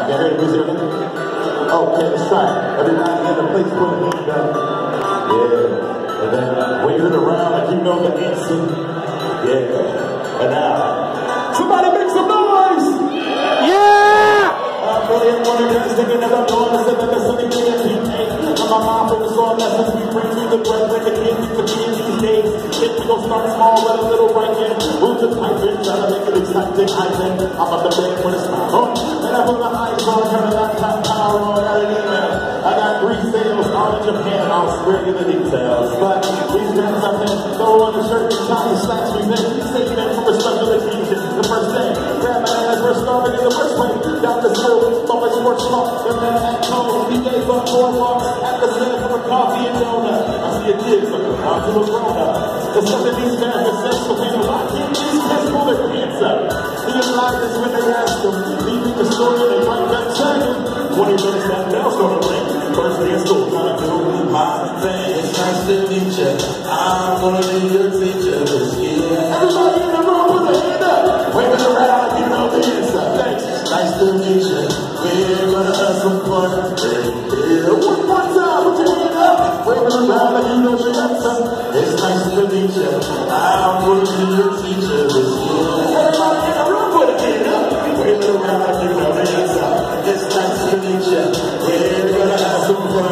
You heard the music? Okay, let's try it. Everybody in the place put a hand up. Yeah. And then wave it around like you know the answer. Yeah. And now, somebody make some noise! Yeah! I'm really one of these thinking that I'm doing the seven that's only getting my mom for the song lessons we bring through the breath like a kid you could be in these days. Think we gon' start small with a little right hand. Move the pipe in, try to make it exciting. I think I'm about to bang when it's not on. And I put my eyes on, turn the laptop power on, got an email. I got 3 sales all in Japan, I'll spare you the details. But these guys I think throw on the shirt and Johnny slacks we think. Save them from a special occasion. The first thing, grab my ass, first started in the first way. Got the skill, always works lost. And then at home, he gave up 4 walks. At the center for a coffee and donut. I see a kid looking out to a grown-up. The stuff that these guys are saying, so people, why can't these kids pull their pants up? He implied this when they asked him. Leaving the story, they might got second. 20 minutes, that bell's gonna ring. First day of school, time to do my thing. It's nice to meet you. I'm gonna be your teacher this year. Everybody in the room, put their hand up. Wave it around like you know the answer. Thanks. Nice to meet you. We're gonna have some fun. Yeah, one more time, put your hand up. Wave it around like you know the answer. It's nice to meet you. I'm gonna be your teacher this year. Everybody in the room, put their hand up. Wave it around like you know the answer. It's nice to meet you. We're gonna have some fun.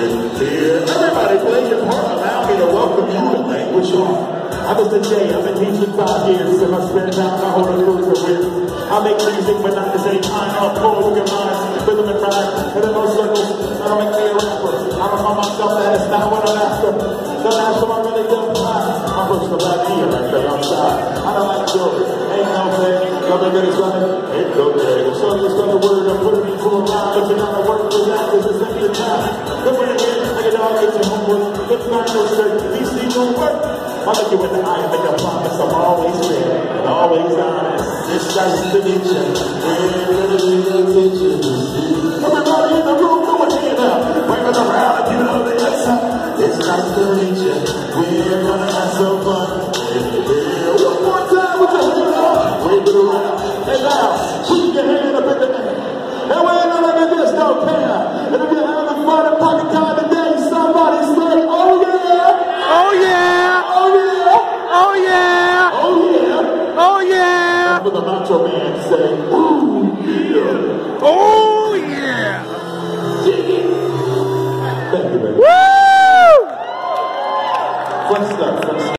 Everybody play your part. Allow me to welcome you to Language Hall. I'm Mr. J. I've been teaching 5 years. In my spare time, I hold a cruiser with. I make music, but not the same time. I'll pull your minds, rhythm and rhyme, and in those circles, I don't make me a rapper. I don't call myself that. It's not what I'm after. Don't ask for my really good pride. I'm pushing the black key right there outside. I don't like jewelry. Ain't no thing. Nothing good is running. Ain't no thing. So you spell the word and put me to a rhyme, but you gotta work for that. This is simply a time. Good for the kid. Like a dog gets your homework. Good for no straight. These things don't work. I'll look you in the eye and make a promise. I'm always fair and always honest. It's nice to meet you. We're gonna be your teacher this year. Everybody in the room, throw a hand up. Wave it around if you know the answer. It's nice to meet you. We're gonna have some fun. One more time with your hand up. Wave it around. And now, keep your hand up in the air. And when you look at this, don't care. And if you're having fun and pocket time today, somebody say, oh yeah. Oh yeah! Oh yeah. Oh yeah! Oh yeah. Oh yeah! That's what the macho man say.